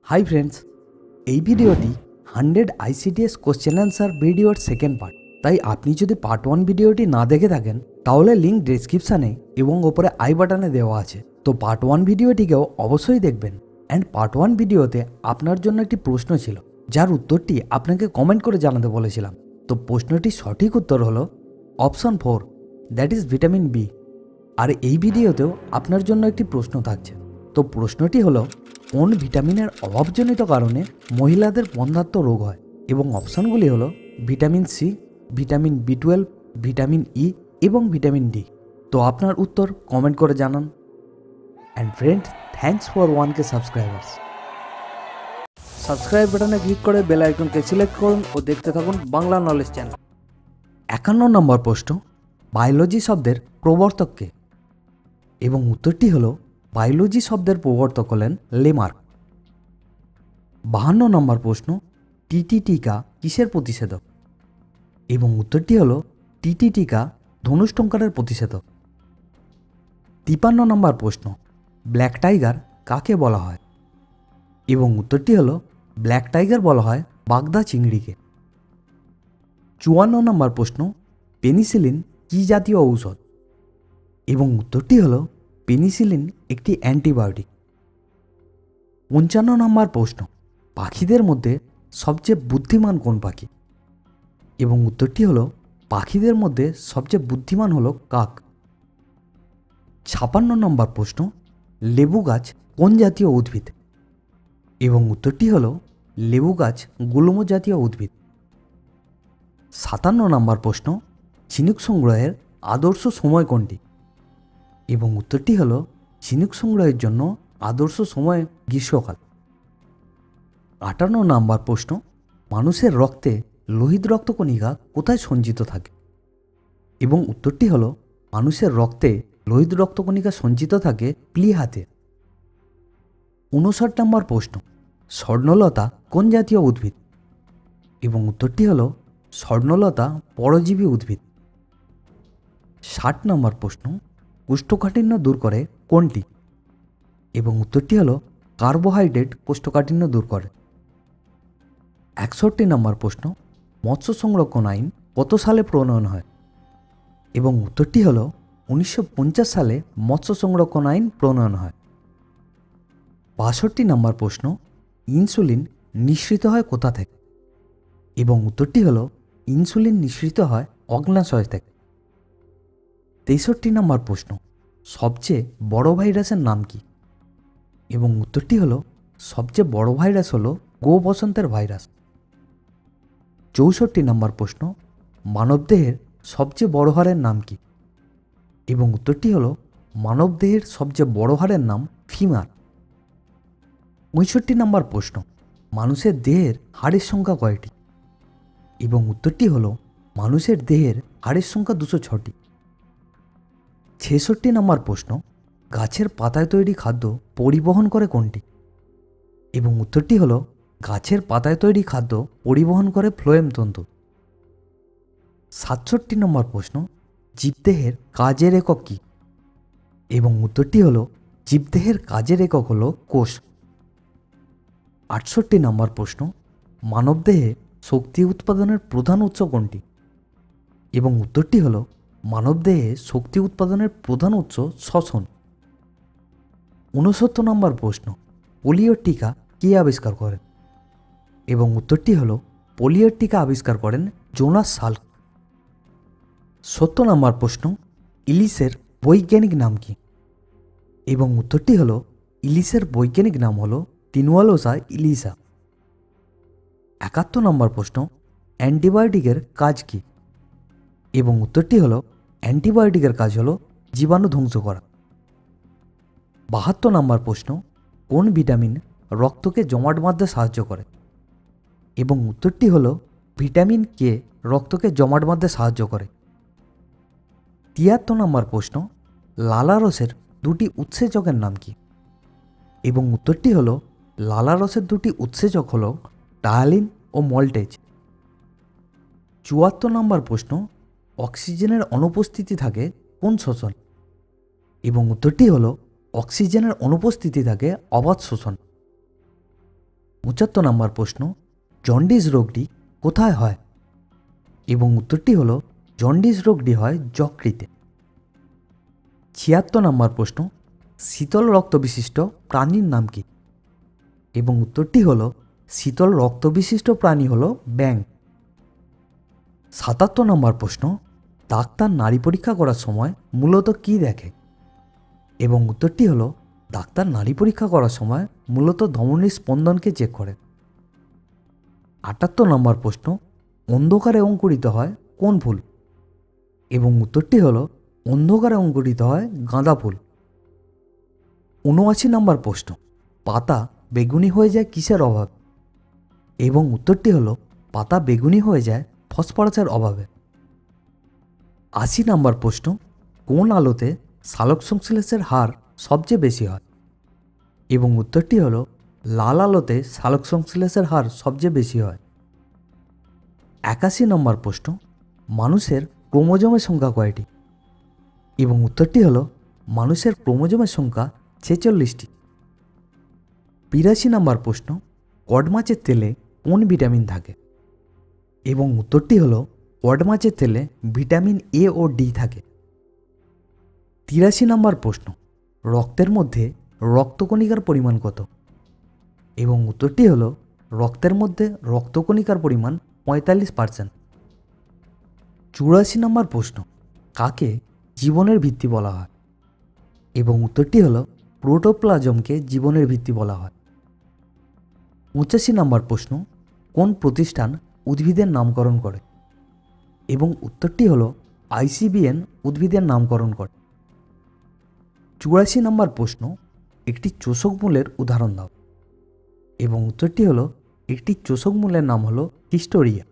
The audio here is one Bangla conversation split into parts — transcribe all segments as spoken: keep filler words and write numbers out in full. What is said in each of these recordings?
হাই ফ্রেন্ডস, এই ভিডিওটি হান্ড্রেড আইসিডিএস কোশ্চেন অ্যান্সার ভিডিওর সেকেন্ড পার্ট। তাই আপনি যদি পার্ট ওয়ান ভিডিওটি না দেখে থাকেন তাহলে লিঙ্ক ডেসক্রিপশানে এবং ওপরে আই বাটনে দেওয়া আছে। তো পার্ট ওয়ান ভিডিওটিকেও অবশ্যই দেখবেন। অ্যান্ড পার্ট ওয়ান ভিডিওতে আপনার জন্য একটি প্রশ্ন ছিল, যার উত্তরটি আপনাকে কমেন্ট করে জানাতে বলেছিলাম। তো প্রশ্নটির সঠিক উত্তর হলো option four, that is vitamin B. আর এই ভিডিওতেও আপনার জন্য একটি প্রশ্ন থাকছে। তো প্রশ্নটি হলো, কোন ভিটামিনের অভাবজনিত কারণে মহিলাদের বন্ধ্যাত্ব রোগ হয়? এবং অপশানগুলি হলো vitamin C, vitamin B twelve, vitamin E এবং ভিটামিন ডি। তো আপনার উত্তর কমেন্ট করে জানান। And friend, thanks for one K subscribers. Subscribe বাটনে ক্লিক করে বেল আইকনকে সিলেক্ট করুন ও দেখতে থাকুন বাংলা নলেজ চ্যানেল। একান্ন নম্বর প্রশ্ন, বায়োলজি শব্দের প্রবর্তক কে? এবং উত্তরটি হলো বায়োলজি শব্দের প্রবর্তক হলেন লেমার্ক। বাহান্ন নম্বর প্রশ্ন, টিটি টিকা কিসের প্রতিষেধক? এবং উত্তরটি হলো টিটি টিকা ধনুষ্টঙ্কারের প্রতিষেধক। তিপান্ন নম্বর প্রশ্ন, ব্ল্যাক টাইগার কাকে বলা হয়? এবং উত্তরটি হলো ব্ল্যাক টাইগার বলা হয় বাগদা চিংড়িকে। চুয়ান্ন নম্বর প্রশ্ন, পেনিসিলিন কী জাতীয় ঔষধ? এবং উত্তরটি হলো পেনিসিলিন একটি অ্যান্টিবায়োটিক। পঞ্চান্ন নম্বর প্রশ্ন, পাখিদের মধ্যে সবচেয়ে বুদ্ধিমান কোন পাখি? এবং উত্তরটি হলো পাখিদের মধ্যে সবচেয়ে বুদ্ধিমান হলো কাক। ছাপান্ন নম্বর প্রশ্ন, লেবু গাছ কোন জাতীয় উদ্ভিদ? এবং উত্তরটি হলো লেবু গাছ গুল্ম জাতীয় উদ্ভিদ। সাতান্ন নম্বর প্রশ্ন, ঝিনুক সংগ্রহের আদর্শ সময় কোনটি? এবং উত্তরটি হলো ঝিনুক সংগ্রহের জন্য আদর্শ সময় গ্রীষ্মকাল। আটান্ন নম্বর প্রশ্ন, মানুষের রক্তে লোহিত রক্তকণিকা কোথায় সঞ্চিত থাকে? এবং উত্তরটি হলো মানুষের রক্তে লোহিত রক্তকণিকা সঞ্চিত থাকে প্লীহাতে। উনষাট নম্বর প্রশ্ন, স্বর্ণলতা কোন জাতীয় উদ্ভিদ? এবং উত্তরটি হলো স্বর্ণলতা পরজীবী উদ্ভিদ। ষাট নম্বর প্রশ্ন, কোষ্ঠকাঠিন্য দূর করে কোনটি? এবং উত্তরটি হলো কার্বোহাইড্রেট কোষ্ঠকাঠিন্য দূর করে। একষট্টি নম্বর প্রশ্ন, মৎস্য সংরক্ষণ আইন কত সালে প্রণয়ন হয়? এবং উত্তরটি হল উনিশশো পঞ্চাশ সালে মৎস্য সংরক্ষণ আইন প্রণয়ন হয়। বাষট্টি নম্বর প্রশ্ন, ইনসুলিন নিঃসৃত হয় কোথা থেকে? এবং উত্তরটি হল ইনসুলিন নিঃসৃত হয় অগ্ন্যাশয় থেকে। তেষট্টি নম্বর প্রশ্ন, সবচেয়ে বড় ভাইরাসের নাম কি? এবং উত্তরটি হল সবচেয়ে বড় ভাইরাস হল গো বসন্তের ভাইরাস। চৌষট্টি নম্বর প্রশ্ন, মানবদেহের সবচেয়ে বড় হাড়ের নাম কি? এবং উত্তরটি হল মানবদেহের সবচেয়ে বড় হাড়ের নাম ফিমার। পঁয়ষট্টি নম্বর প্রশ্ন, মানুষের দেহের হাড়ের সংখ্যা কয়টি? এবং উত্তরটি হল মানুষের দেহের হাড়ের সংখ্যা দুশো ছটি। ছেষট্টি নম্বর প্রশ্ন, গাছের পাতায় তৈরি খাদ্য পরিবহন করে কোনটি? এবং উত্তরটি হল গাছের পাতায় তৈরি খাদ্য পরিবহন করে ফ্লোয়েম তন্তু। সাতষট্টি নম্বর প্রশ্ন, জীবদেহের কাজের একক কী? এবং উত্তরটি হল জীবদেহের কাজের একক হল কোষ। আটষট্টি নম্বর প্রশ্ন, মানবদেহে শক্তি উৎপাদনের প্রধান উৎস কোনটি? এবং উত্তরটি হল মানবদেহে শক্তি উৎপাদনের প্রধান উৎস শ্বসন। ঊনসত্তর নম্বর প্রশ্ন, পোলিওর টিকা কে আবিষ্কার করেন? এবং উত্তরটি হল পোলিওর টিকা আবিষ্কার করেন জোনাস সাল্ক। সত্তর নম্বর প্রশ্ন, ইলিশের বৈজ্ঞানিক নাম কি? এবং উত্তরটি হল ইলিশের বৈজ্ঞানিক নাম হল টিনুয়ালোসা ইলিশা। একাত্তর নম্বর প্রশ্ন, অ্যান্টিবায়োটিকের কাজ কি? এবং উত্তরটি হল অ্যান্টিবায়োটিকের কাজ হল জীবাণু ধ্বংস করা। বাহাত্তর নম্বর প্রশ্ন, কোন ভিটামিন রক্তকে জমাট বাঁধতে সাহায্য করে? এবং উত্তরটি হল ভিটামিন কে রক্তকে জমাট বাঁধতে সাহায্য করে। তিয়াত্তর নম্বর প্রশ্ন, লালারসের দুটি উৎসেচকের নাম কি? এবং উত্তরটি হল লালারসের দুটি উৎসেচক হল টায়ালিন ও মল্টেজ। চুয়াত্তর নম্বর প্রশ্ন, অক্সিজেনের অনুপস্থিতি থাকে কোন শ্বসন? এবং উত্তরটি হল অক্সিজেনের অনুপস্থিতি থাকে অবাত শ্বসন। পঁচাত্তর নম্বর প্রশ্ন, জন্ডিস রোগটি কোথায় হয়? এবং উত্তরটি হলো জন্ডিস রোগটি হয় যকৃতে। ছিয়াত্তর নম্বর প্রশ্ন, শীতল রক্ত বিশিষ্ট প্রাণীর নাম কি? এবং উত্তরটি হলো শীতল রক্ত বিশিষ্ট প্রাণী হলো ব্যাঙ। সাতাত্তর নম্বর প্রশ্ন, ডাক্তার নাড়ি পরীক্ষা করার সময় মূলত কি দেখে? এবং উত্তরটি হলো ডাক্তার নাড়ি পরীক্ষা করার সময় মূলত ধমনীর স্পন্দনকে চেক করে। আটাত্তর নম্বর প্রশ্ন, অন্ধকারে অঙ্কুরিত হয় কোন ফুল? এবং উত্তরটি হলো অন্ধকারে অঙ্কুরিত হয় গাঁদা ফুল। উনআশি নম্বর প্রশ্ন, পাতা বেগুনি হয়ে যায় কিসের অভাবে? এবং উত্তরটি হলো পাতা বেগুনি হয়ে যায় ফসফরাসের অভাবে। আশি নম্বর প্রশ্ন, কোন আলোতে সালোক সংশ্লেষের হার সবচেয়ে বেশি হয়? এবং উত্তরটি হলো লাল আলোতে সালোক সংশ্লেষের হার সবচেয়ে বেশি হয়। একাশি নম্বর প্রশ্ন, মানুষের ক্রোমোজোমের সংখ্যা কয়টি? এবং উত্তরটি হলো মানুষের ক্রোমোজোমের সংখ্যা ছেচল্লিশটি। বিরাশি নম্বর প্রশ্ন, কড মাছের তেলে কোন ভিটামিন থাকে? এবং উত্তরটি হলো কড মাছের তেলে ভিটামিন এ ও ডি থাকে। তিরাশি নম্বর প্রশ্ন, রক্তের মধ্যে রক্তকণিকার পরিমাণ কত? এবং উত্তরটি হলো রক্তের মধ্যে রক্তকণিকার পরিমাণ পঁয়তাল্লিশ পার্সেন্ট। চুরাশি নম্বর প্রশ্ন, কাকে জীবনের ভিত্তি বলা হয়? এবং উত্তরটি হলো প্রোটোপ্লাজমকে জীবনের ভিত্তি বলা হয়। পঁচাশি নম্বর প্রশ্ন, কোন প্রতিষ্ঠান উদ্ভিদের নামকরণ করে? এবং উত্তরটি হলো আইসিবিএন উদ্ভিদের নামকরণ করে। চুরাশি নম্বর প্রশ্ন, একটি চোষক মূলের উদাহরণ দাও। এবং উত্তরটি হলো একটি চোষক মূলের নাম হলো হিস্টোরিয়া।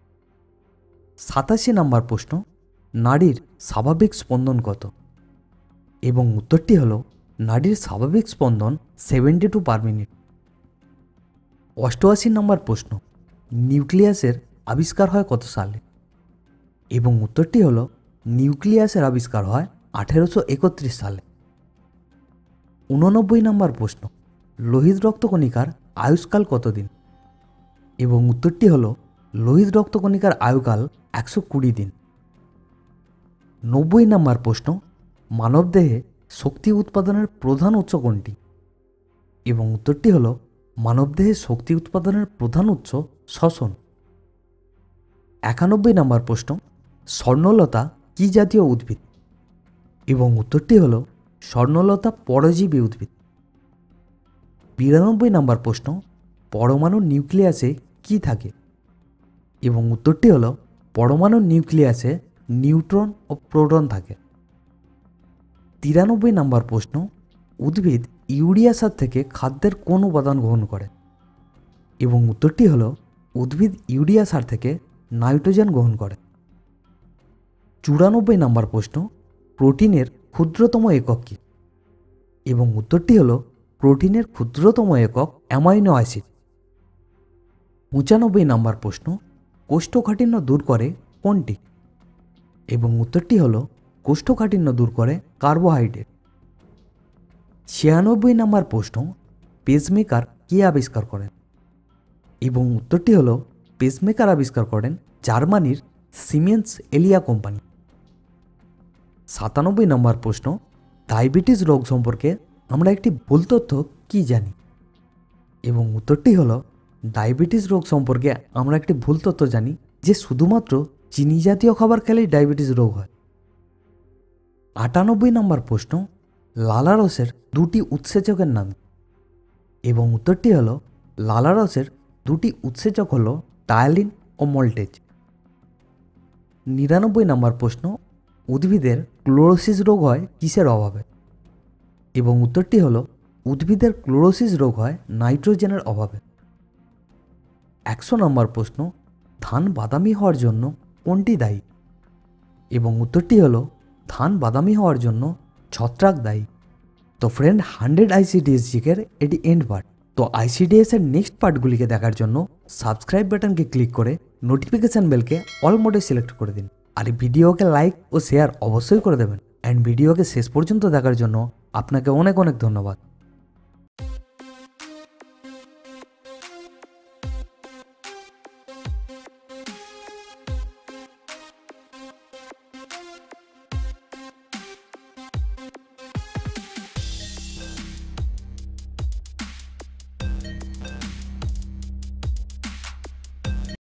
সাতাশি নম্বর প্রশ্ন, নাড়ির স্বাভাবিক স্পন্দন কত? এবং উত্তরটি হলো নাড়ির স্বাভাবিক স্পন্দন সেভেন্টি টু পার মিনিট। অষ্টআশি নম্বর প্রশ্ন, নিউক্লিয়াসের আবিষ্কার হয় কত সালে? এবং উত্তরটি হলো নিউক্লিয়াসের আবিষ্কার হয় আঠেরোশো একত্রিশ সালে। উননব্বই নম্বর প্রশ্ন, লোহিত রক্তকণিকার আয়ুষ্কাল কতদিন? এবং উত্তরটি হলো লোহিত রক্তকণিকার আয়ুকাল একশো কুড়ি দিন। নব্বই নম্বর প্রশ্ন, মানবদেহে শক্তি উৎপাদনের প্রধান উৎস কোনটি? এবং উত্তরটি হলো মানবদেহে শক্তি উৎপাদনের প্রধান উৎস শ্বসন। একানব্বই নম্বর প্রশ্ন, স্বর্ণলতা কি জাতীয় উদ্ভিদ? এবং উত্তরটি হলো স্বর্ণলতা পরজীবী উদ্ভিদ। বিরানব্বই নম্বর প্রশ্ন, পরমাণুর নিউক্লিয়াসে কি থাকে? এবং উত্তরটি হলো পরমাণুর নিউক্লিয়াসে নিউট্রন ও প্রোটন থাকে। তিরানব্বই নম্বর প্রশ্ন, উদ্ভিদ ইউরিয়া সার থেকে খাদ্যের কোন উপাদান গ্রহণ করে? এবং উত্তরটি হলো উদ্ভিদ ইউরিয়া সার থেকে নাইট্রোজেন গ্রহণ করে। চুরানব্বই নম্বর প্রশ্ন, প্রোটিনের ক্ষুদ্রতম একক কী? এবং উত্তরটি হলো প্রোটিনের ক্ষুদ্রতম একক অ্যামাইনো অ্যাসিড। পঁচানব্বই নম্বর প্রশ্ন, কোষ্ঠকাঠিন্য দূর করে কোনটি? এবং উত্তরটি হলো কোষ্ঠকাঠিন্য দূর করে কার্বোহাইড্রেট। ছিয়ানব্বই নম্বর প্রশ্ন, পেসমেকার কে আবিষ্কার করেন? এবং উত্তরটি হলো পেসমেকার আবিষ্কার করেন জার্মানির সিমেন্স এলিয়া কোম্পানি। সাতানব্বই নম্বর প্রশ্ন, ডায়াবেটিস রোগ সম্পর্কে আমরা একটি ভুল তথ্য কী জানি? এবং উত্তরটি হলো ডায়াবেটিস রোগ সম্পর্কে আমরা একটি ভুল তথ্য জানি যে শুধুমাত্র চিনি জাতীয় খাবার খেলেই ডায়াবেটিস রোগ হয়। আটানব্বই নম্বর প্রশ্ন, লালারসের দুটি উৎসেচকের নাম? এবং উত্তরটি হলো লালারসের দুটি উৎসেচক হলো টায়ালিন ও মল্টেজ। নিরানব্বই নম্বর প্রশ্ন, উদ্ভিদের ক্লোরোসিস রোগ হয় কিসের অভাবে? এবং উত্তরটি হলো উদ্ভিদের ক্লোরোসিস রোগ হয় নাইট্রোজেনের অভাবে। একশো নম্বর প্রশ্ন, ধান বাদামি হওয়ার জন্য কোনটি দায়ী? এবং উত্তরটি হলো ধান বাদামি হওয়ার জন্য ছত্রাক দায়ী। তো ফ্রেন্ড, হান্ড্রেড আইসিডিএস জিকের এটি এন্ড পার্ট। তো আইসিডিএস এর নেক্সট পার্টগুলিকে দেখার জন্য সাবস্ক্রাইব বাটনকে ক্লিক করে নোটিফিকেশান বেলকে অল মোডে সিলেক্ট করে দিন। আর এই ভিডিওকে লাইক ও শেয়ার অবশ্যই করে দেবেন। অ্যান্ড ভিডিওকে শেষ পর্যন্ত দেখার জন্য আপনাকে অনেক অনেক ধন্যবাদ।